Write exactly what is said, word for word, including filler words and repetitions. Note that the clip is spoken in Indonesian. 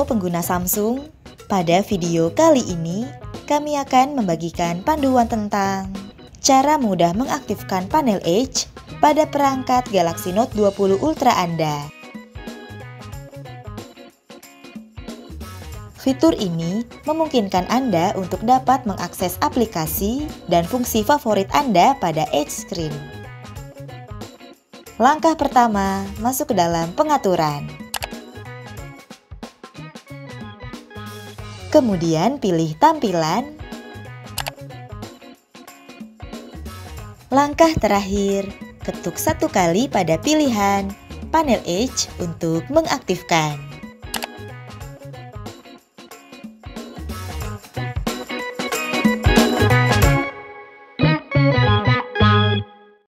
pengguna Samsung, pada video kali ini kami akan membagikan panduan tentang cara mudah mengaktifkan panel Edge pada perangkat Galaxy Note dua puluh Ultra Anda. Fitur ini memungkinkan Anda untuk dapat mengakses aplikasi dan fungsi favorit Anda pada Edge Screen. Langkah pertama, masuk ke dalam pengaturan. Kemudian pilih tampilan. Langkah terakhir, ketuk satu kali pada pilihan panel Edge untuk mengaktifkan.